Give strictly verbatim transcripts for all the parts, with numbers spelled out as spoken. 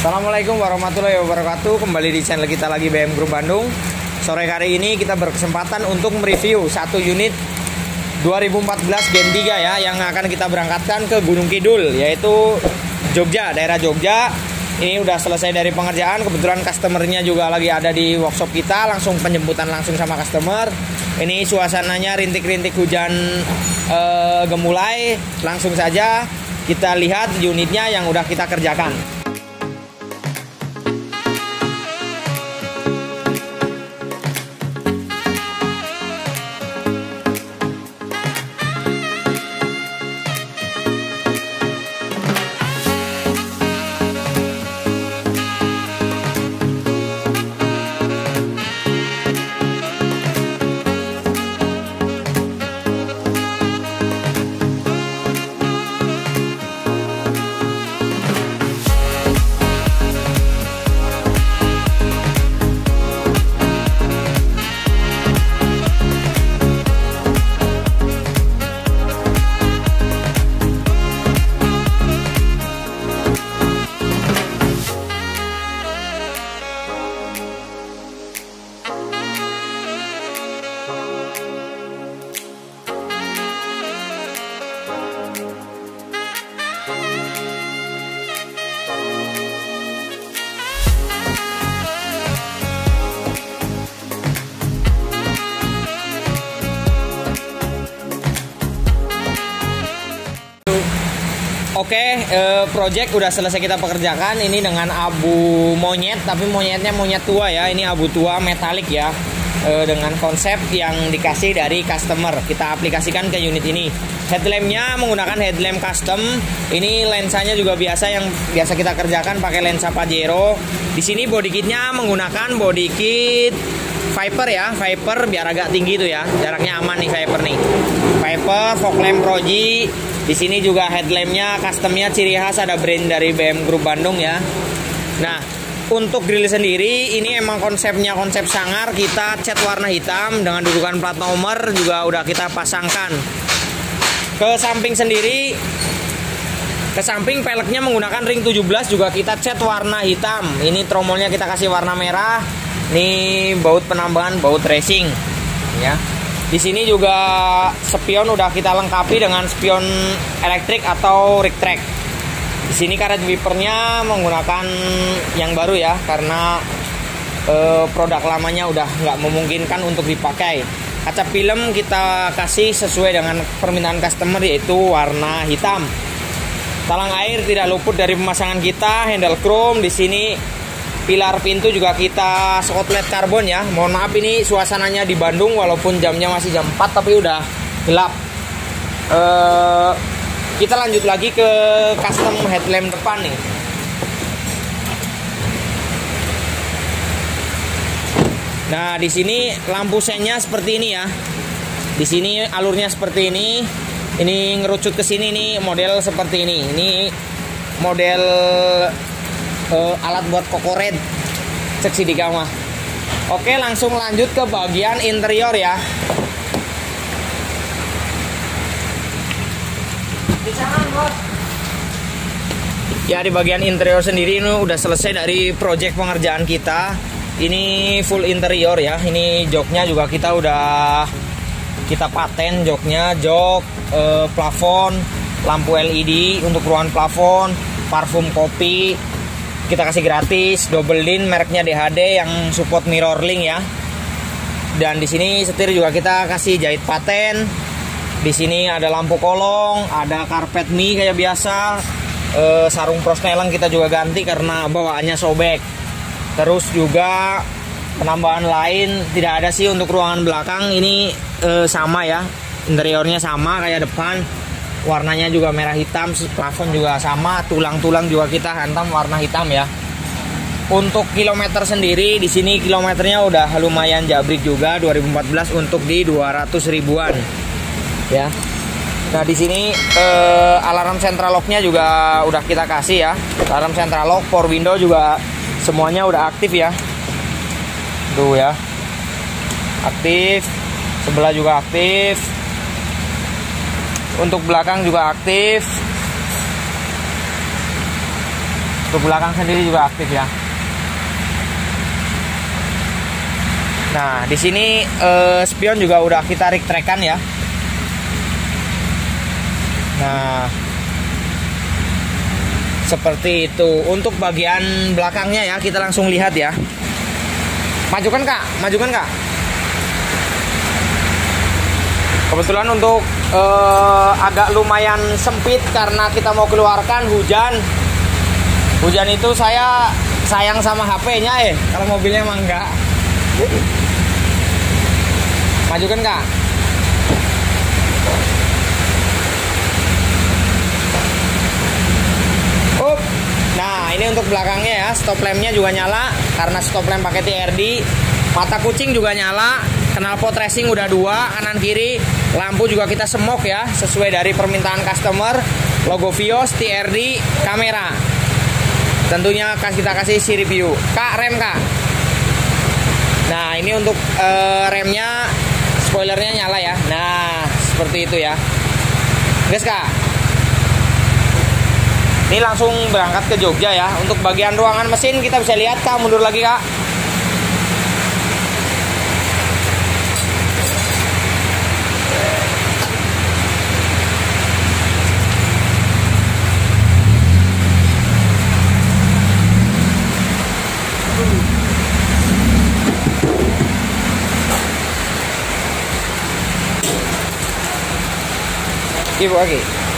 Assalamualaikum warahmatullahi wabarakatuh. Kembali di channel kita lagi, B M Group Bandung. Sore hari ini kita berkesempatan untuk mereview satu unit dua ribu empat belas Gen tiga ya, yang akan kita berangkatkan ke Gunung Kidul, yaitu Jogja, daerah Jogja. Ini udah selesai dari pengerjaan. Kebetulan customernya juga lagi ada di workshop kita. Langsung penjemputan langsung sama customer. Ini suasananya rintik-rintik hujan eh, gemulai. Langsung saja kita lihat unitnya yang udah kita kerjakan. Oke, eh, project udah selesai kita pekerjakan. Ini dengan abu monyet, tapi monyetnya monyet tua ya. Ini abu tua metalik ya, eh, dengan konsep yang dikasih dari customer. Kita aplikasikan ke unit ini. Headlampnya menggunakan headlamp custom. Ini lensanya juga biasa, yang biasa kita kerjakan pakai lensa Pajero. Di sini body kitnya menggunakan body kit Viper ya, Viper biar agak tinggi tuh ya. Jaraknya aman nih Viper nih. Viper, fog lamp Proji. Di sini juga headlampnya customnya ciri khas ada brand dari B M Group Bandung ya. Nah, untuk grill sendiri ini emang konsepnya konsep sangar. Kita cat warna hitam dengan dudukan plat nomor juga udah kita pasangkan. Ke samping sendiri, ke samping peleknya menggunakan ring tujuh belas juga kita cat warna hitam. Ini tromolnya kita kasih warna merah. Ini baut penambangan, baut racing ya. Di sini juga spion udah kita lengkapi dengan spion elektrik atau rig track. Di sini karet wipernya menggunakan yang baru ya, karena eh, produk lamanya udah nggak memungkinkan untuk dipakai. Kaca film kita kasih sesuai dengan permintaan customer, yaitu warna hitam. Talang air tidak luput dari pemasangan kita, handle chrome. Di sini pilar pintu juga kita skotlet karbon ya. Mohon maaf ini suasananya di Bandung walaupun jamnya masih jam empat tapi udah gelap. Uh, kita lanjut lagi ke custom headlamp depan nih. Nah, di sini lampu sennya seperti ini ya. Di sini alurnya seperti ini. Ini ngerucut ke sini nih, model seperti ini. Ini model Uh, alat buat kokoret cek si mah. Oke, langsung lanjut ke bagian interior ya. Ya, di bagian interior sendiri ini udah selesai dari project pengerjaan kita. Ini full interior ya. Ini joknya juga kita udah kita paten joknya, jok, uh, plafon, lampu L E D untuk ruangan plafon, parfum kopi. Kita kasih gratis, double din mereknya D H D yang support mirror link ya. Dan di sini setir juga kita kasih jahit paten. Di sini ada lampu kolong, ada karpet mie kayak biasa. E, sarung prosneleng kita juga ganti karena bawaannya sobek. Terus juga penambahan lain tidak ada sih untuk ruangan belakang. Ini e, sama ya, interiornya sama kayak depan. Warnanya juga merah hitam, plafon juga sama, tulang-tulang juga kita hantam warna hitam ya. Untuk kilometer sendiri di sini kilometernya udah lumayan jabrik juga, dua ribu empat belas untuk di dua ratus ribuan ya. Nah, di sini eh, alarm central lock-nya juga udah kita kasih ya. Alarm central lock, power window juga semuanya udah aktif ya. Tuh ya. Aktif. Sebelah juga aktif. Untuk belakang juga aktif. Untuk belakang sendiri juga aktif ya. Nah, di sini eh, spion juga udah kita rig-track-kan ya. Nah, seperti itu. Untuk bagian belakangnya ya, kita langsung lihat ya. Majukan Kak, majukan Kak. Kebetulan untuk eh, agak lumayan sempit karena kita mau keluarkan hujan. Hujan itu saya sayang sama H P-nya eh. Kalau mobilnya emang enggak. Majukan Kak. Up. Nah, ini untuk belakangnya ya. Stop lampnya juga nyala karena stop lamp pakai T R D. Mata kucing juga nyala. Knalpot racing udah dua, kanan kiri. Lampu juga kita semok ya, sesuai dari permintaan customer. Logo Vios, T R D, kamera. Tentunya kita kasih si review. Kak, rem Kak. Nah, ini untuk uh, remnya, spoilernya nyala ya. Nah, seperti itu ya. Guys Kak. Ini langsung berangkat ke Jogja ya. Untuk bagian ruangan mesin kita bisa lihat Kak, mundur lagi Kak. Ibu lagi.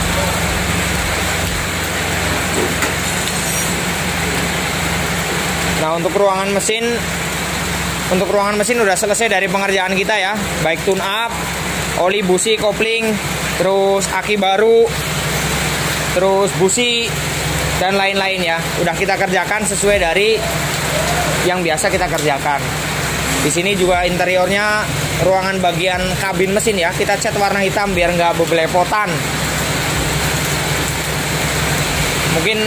Nah, untuk ruangan mesin, untuk ruangan mesin udah selesai dari pengerjaan kita ya, baik tune up, oli, busi, kopling, terus aki baru, terus busi dan lain-lain ya. Udah kita kerjakan sesuai dari yang biasa kita kerjakan. Di sini juga interiornya, ruangan bagian kabin mesin ya, kita cat warna hitam biar nggak bebelepotan. Mungkin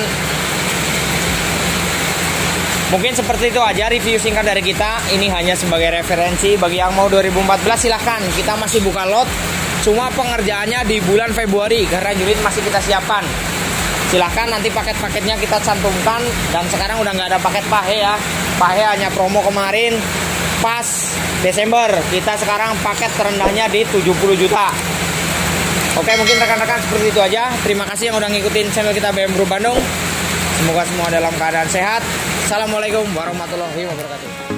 mungkin seperti itu aja review singkat dari kita. Ini hanya sebagai referensi bagi yang mau dua ribu empat belas, silahkan. Kita masih buka lot, cuma pengerjaannya di bulan Februari karena unit masih kita siapkan. Silahkan, nanti paket-paketnya kita cantumkan. Dan sekarang udah nggak ada paket pahe ya. Pahe hanya promo kemarin pas Desember. Kita sekarang paket terendahnya di tujuh puluh juta. Oke, mungkin rekan-rekan seperti itu aja. Terima kasih yang udah ngikutin channel kita B M Group Bandung. Semoga semua dalam keadaan sehat. Assalamualaikum warahmatullahi wabarakatuh.